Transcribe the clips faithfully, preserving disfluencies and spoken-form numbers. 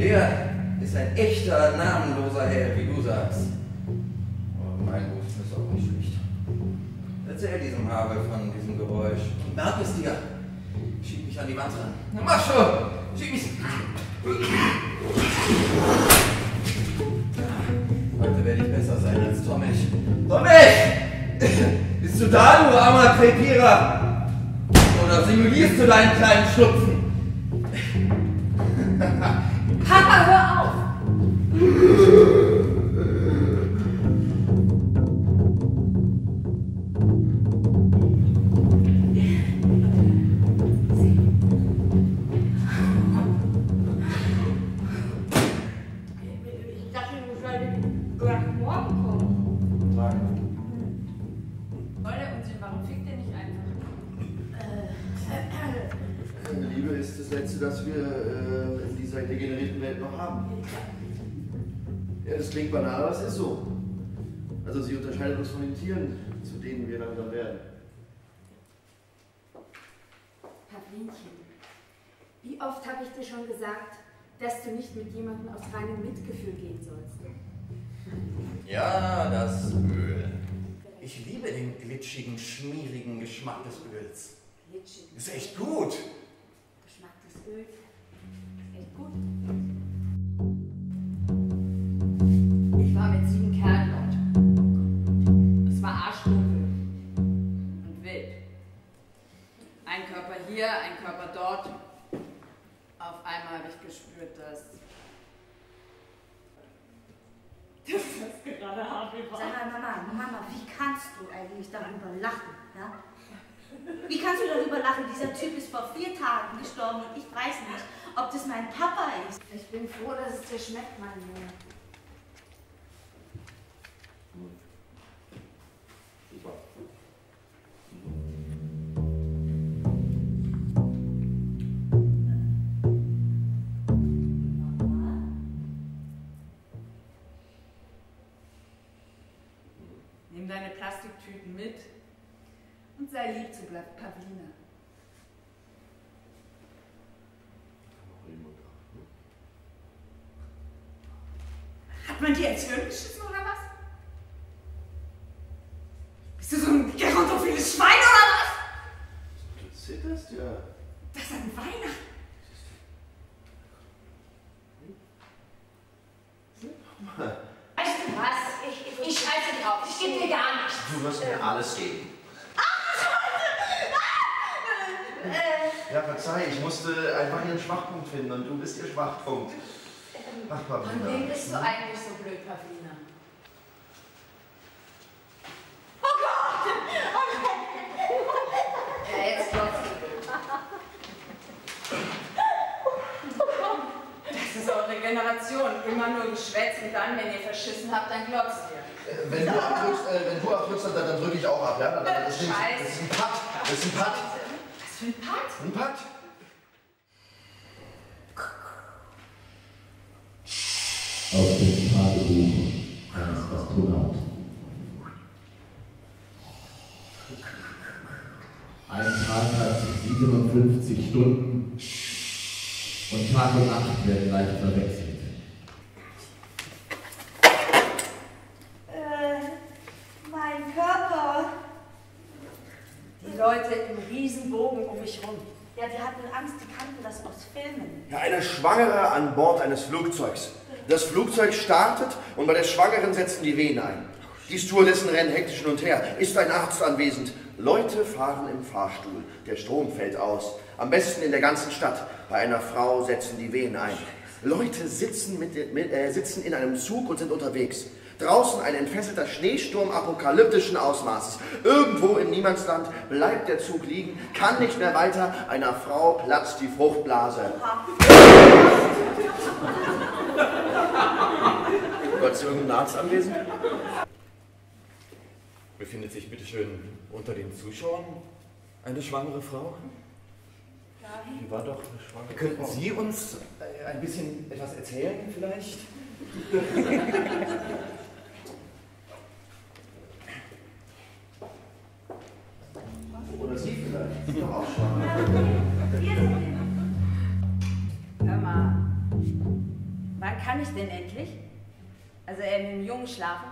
Der ist ein echter, namenloser Held, wie du sagst. Aber mein Ruf ist auch nicht schlecht. Erzähl diesem Havel von diesem Geräusch und merk es dir. Schieb mich an die Wand ran. Na mach schon! Schieb mich! Heute werde ich besser sein als Tommich. Tommich! Bist du da, du armer Krepierer? Oder simulierst du deinen kleinen Schnupfen? Papa, hör auf! Ich dachte, du solltest gleich morgen kommen. Nein. Soll der Unsinn, warum fickt der nicht einfach? Äh, Liebe ist das Letzte, das wir äh, in dieser degenerierten Welt noch haben. Ja, das klingt banal, aber es ist so. Also sie unterscheidet uns von den Tieren, zu denen wir langsam werden. Pawlinchen, wie oft habe ich dir schon gesagt, dass du nicht mit jemandem aus reinem Mitgefühl gehen sollst? Ja, das Öl. Ich liebe den glitschigen, schmierigen Geschmack des Öls. Glitschig. Ist echt gut. Geschmack des Öls. Ist echt gut. Ich war mit sieben Kerlen dort. Es war arschdunkel und wild. Ein Körper hier, ein Körper dort. Auf einmal habe ich gespürt, dass das ist gerade Harvey war. Sag mal, Mama, Mama, wie kannst du eigentlich darüber lachen? Ja? Wie kannst du darüber lachen? Dieser Typ ist vor vier Tagen gestorben und ich weiß nicht, ob das mein Papa ist. Ich bin froh, dass es dir schmeckt, mein Junge. Super. Nimm deine Plastiktüten mit und sei lieb zu Pawlina. Hat man dir ins Hirn geschissen oder was? Bist du so ein gerontophiles Schwein oder was? Du zitterst ja. Das ist ein Weihnachten. Weißt du was? Ich, ich, ich scheiße drauf. Ich gebe dir gar nichts. Du wirst mir alles geben. Äh, Ja, verzeih, ich musste einfach ihren Schwachpunkt finden und du bist ihr Schwachpunkt. Ach, Von wem Pawlina. bist du eigentlich so blöd, Pawlina? oh Gott! Ja, jetzt glaubst du. Das ist eure Generation. Immer nur Geschwätz und dann, wenn ihr verschissen habt, dann glaubst ihr. Äh, Wenn du abdrückst, äh, wenn du abdrückst dann, dann drücke ich auch ab, ja? Das ist, nicht, Scheiße. das ist ein Putt. Das ist ein Putt. Was für ein Part? Ein Putt. Aus dem Tagebuch eines Astronauten. Ein Tag hat siebenundfünfzig Stunden und Tag und Nacht werden leicht verwechselt. Äh, mein Körper. Die Leute im Riesenbogen um mich rum. Ja, die hatten Angst, die kannten das aus Filmen. Ja, eine Schwangere an Bord eines Flugzeugs. Das Flugzeug startet und bei der Schwangeren setzen die Wehen ein. Die Stewardessen rennen hektisch hin und her. Ist ein Arzt anwesend? Leute fahren im Fahrstuhl. Der Strom fällt aus. Am besten in der ganzen Stadt. Bei einer Frau setzen die Wehen ein. Leute sitzen, mit, mit, äh, sitzen in einem Zug und sind unterwegs. Draußen ein entfesselter Schneesturm apokalyptischen Ausmaßes. Irgendwo im Niemandsland bleibt der Zug liegen, kann nicht mehr weiter. Einer Frau platzt die Fruchtblase. Gott, ist irgendein Arzt anwesend? Befindet sich bitteschön unter den Zuschauern eine schwangere Frau? Die war doch eine schwangere Könnten Frau. Sie uns äh, ein bisschen etwas erzählen vielleicht? Oder sie vielleicht. Sie ist doch auch schwanger. Hör mal, kann ich denn endlich? Also er mit dem Jungen schlafen?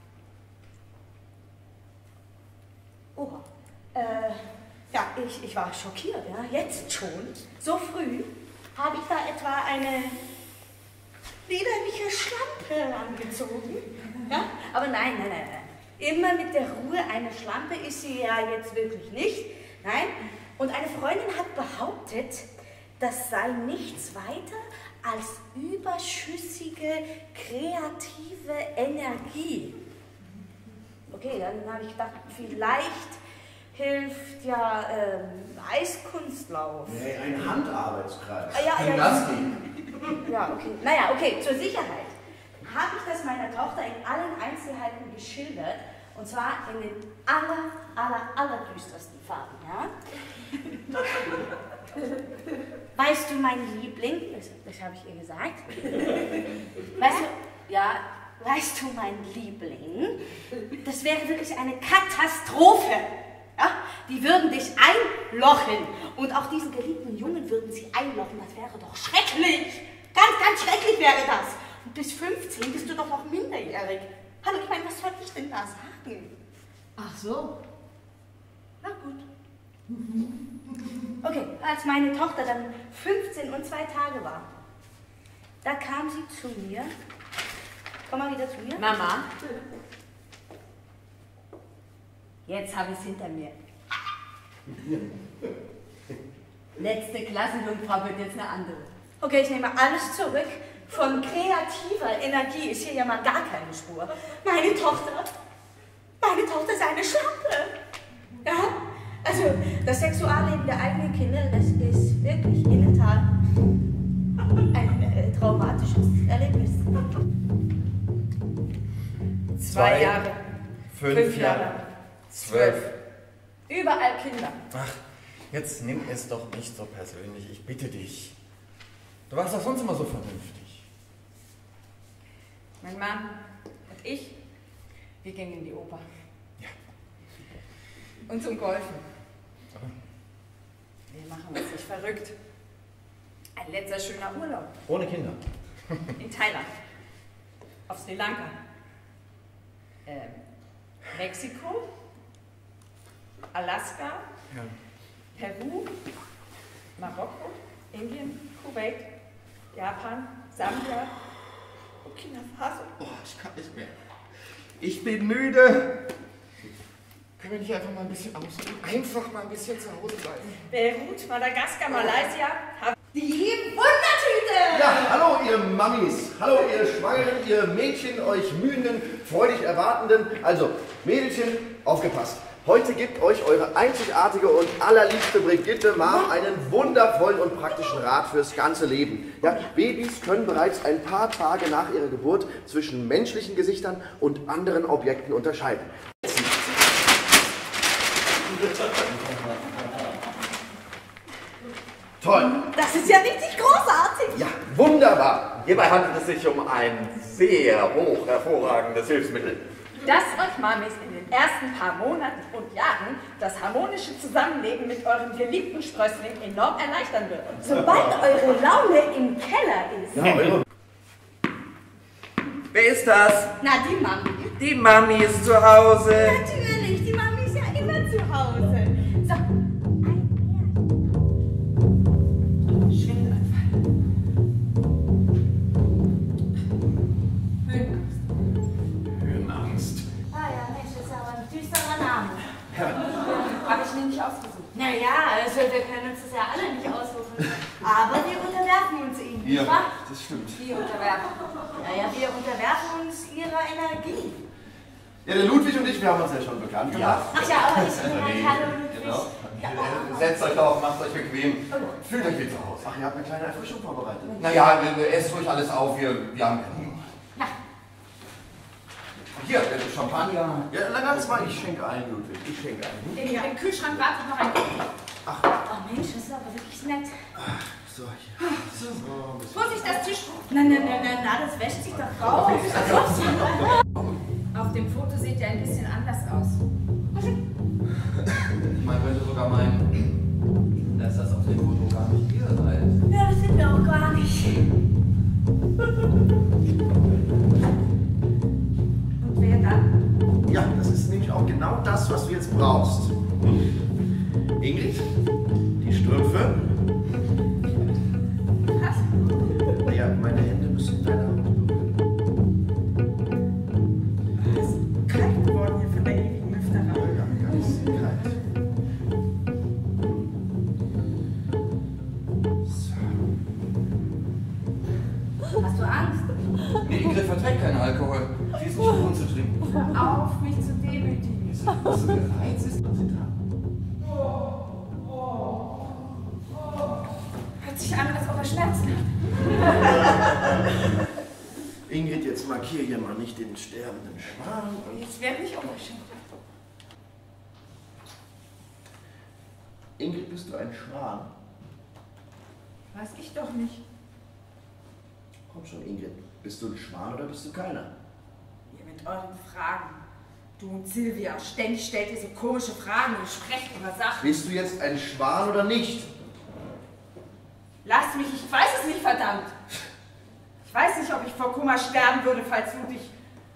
Oha. Äh, ja, ich, ich war schockiert, ja. Jetzt schon, so früh, habe ich da etwa eine widerliche Schlampe angezogen. Ja? Aber nein, nein, nein, nein. Immer mit der Ruhe, eine Schlampe ist sie ja jetzt wirklich nicht. Nein. Und eine Freundin hat behauptet, das sei nichts weiter als überschüssige, kreative Energie. Okay, dann habe ich gedacht, vielleicht hilft ja ähm, Eiskunstlauf. Nee, ein Handarbeitskreis. Ah, ja, ja, Gymnastik. Ja, okay. Naja, okay, zur Sicherheit habe ich das meiner Tochter in allen Einzelheiten geschildert. Und zwar in den aller, aller, allerdüstersten Farben, ja? Weißt du, mein Liebling, das, das habe ich ihr gesagt. Weißt du, ja, weißt du, mein Liebling, das wäre wirklich eine Katastrophe. Ja? Die würden dich einlochen. Und auch diesen geliebten Jungen würden sie einlochen. Das wäre doch schrecklich. Ganz, ganz schrecklich wäre das. Und bis fünfzehn bist du doch noch minderjährig. Hallo, ich meine, was soll ich denn da sagen? Ach so. Na gut. Okay, als meine Tochter dann fünfzehn und zwei Tage war, da kam sie zu mir. Komm mal wieder zu mir. Mama? Jetzt habe ich es hinter mir. Letzte Klassenjungfrau wird jetzt eine andere. Okay, ich nehme alles zurück. Von kreativer Energie ist hier ja mal gar keine Spur. Meine Tochter, meine Tochter ist eine Schlampe. Ja? Also, das Sexualleben der eigenen Kinder, das ist wirklich in der Tat ein äh, traumatisches Erlebnis. Zwei, Zwei, Jahre. Fünf, Fünf Jahre. Jahre. Zwölf. Überall Kinder. Ach, jetzt nimm es doch nicht so persönlich, ich bitte dich. Du warst doch sonst immer so vernünftig. Mein Mann und ich, wir gingen in die Oper. Ja. Und zum Golfen. Wir machen uns nicht verrückt. Ein letzter schöner Urlaub. Ohne Kinder. In Thailand. Auf Sri Lanka. Ähm, Mexiko. Alaska. Ja. Peru. Marokko. Indien. Kuwait. Japan. Sambia. Burkina Faso. Oh, ich kann nicht mehr. Ich bin müde. Können wir nicht einfach mal ein bisschen ausruhen? Einfach mal ein bisschen zu Hause bleiben. Beirut, Madagaskar, Malaysia. Die Wundertüte! Ja, hallo ihr Mamis, hallo ihr Schwangeren, ihr Mädchen, euch mühenden, freudig Erwartenden. Also, Mädelchen, aufgepasst. Heute gibt euch eure einzigartige und allerliebste Brigitte Mom einen wundervollen und praktischen Rat fürs ganze Leben. Ja, Babys können bereits ein paar Tage nach ihrer Geburt zwischen menschlichen Gesichtern und anderen Objekten unterscheiden. Toll! Das ist ja richtig großartig. Ja, wunderbar! Hierbei handelt es sich um ein sehr hoch hervorragendes Hilfsmittel. Das euch Mamis in den ersten paar Monaten und Jahren das harmonische Zusammenleben mit eurem geliebten Sprössling enorm erleichtern wird. Sobald eure Laune im Keller ist. Ja, eure. Wer ist das? Na, die Mami. Die Mami ist zu Hause. Natürlich, die Mami ist ja immer zu Hause. So, ein Schwindelanfall. Höhenangst. Höhenangst. Ah ja, Mensch, das ist aber ein düsterer Name. Habe ich mir nicht ausgesucht. Naja, also wir können uns das ja alle nicht aussuchen. Aber wir unterwerfen uns ihnen, nicht wahr? Das stimmt. Die unterwerfen. Naja, wir unterwerfen uns ihrer Energie. Ja, der Ludwig und ich, wir haben uns ja schon bekannt gemacht. Ach ja, aber ich bin ein Hallo Ludwig. Genau. Ja, oh, Setzt euch auf, macht euch bequem. Fühlt euch wie zu Hause. Ach, ihr habt eine kleine Erfrischung vorbereitet. Naja, esst ruhig alles auf, wir, wir haben genug. ja. Hier, der Champagner. Ja, na ganz mal, ich schenke ein, Ludwig. Ich schenke ein. Im, Im Kühlschrank wartet noch ein Kuchen. Oh Mensch, das ist aber wirklich nett. So, hier. So, ein bisschen. Vorsicht, das Tischtuch. Nein, nein, nein, nein, na, das wäscht sich doch raus. Auf dem Foto sieht er ein bisschen anders aus. Man könnte sogar meinen, dass das auf dem Foto gar nicht ihr seid. Ja, das sind wir auch gar nicht. brauchst. Ingrid, die Strümpfe. Was? Ja, meine Hände müssen in deiner Haut berühren. Es ist kalt geworden hier von der ewigen Lüfterei. Ja, ganz kalt. So. Hast du Angst? Nee, Ingrid verträgt keinen Alkohol. Sie ist nicht gewohnt zu trinken. Hör auf, mich zu demütigen. Bist du gereizt? Ist was sie da? Hört sich an, als ob er Schmerzen hat. Ingrid, jetzt markier hier mal nicht den sterbenden Schwan. Jetzt werde ich unverschämt. Ingrid, bist du ein Schwan? Weiß ich doch nicht. Komm schon, Ingrid. Bist du ein Schwan oder bist du keiner? Ihr mit euren Fragen. Du und Silvia, ständig stellt ihr so komische Fragen und sprecht über Sachen. Bist du jetzt ein Schwan oder nicht? Lass mich, ich weiß es nicht, verdammt. Ich weiß nicht, ob ich vor Kummer sterben würde, falls du dich...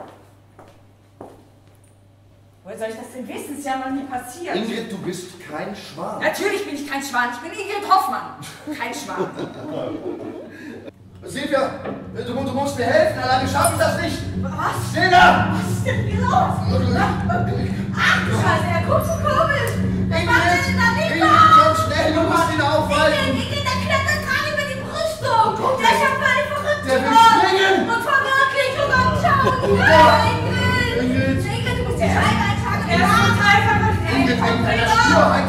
Woher soll ich das denn wissen? Ist ja noch nie passiert. Ingrid, du bist kein Schwan. Natürlich bin ich kein Schwan, ich bin Ingrid Hoffmann. Kein Schwan. Silvia, du, du musst mir helfen, alleine schaffe ich das nicht. Was? Steh da! Was ist denn hier los? Ach du Scheiße, er guckt so komisch. Was macht er denn da nicht Ingrid, da? komm schnell, du musst ihn aufhalten. Ingrid, Ingrid, der klettert gerade über die Brüstung. Oh Gott, der ist ja völlig verrückt der will geworden. springen. Und verwirklicht und abschauen. Oh Ja, Gott. Ingrid. Ingrid. Ingrid, du musst die Scheide eintragen. Er ist total verrückt. Ingrid, wegen deiner Ja. Spur,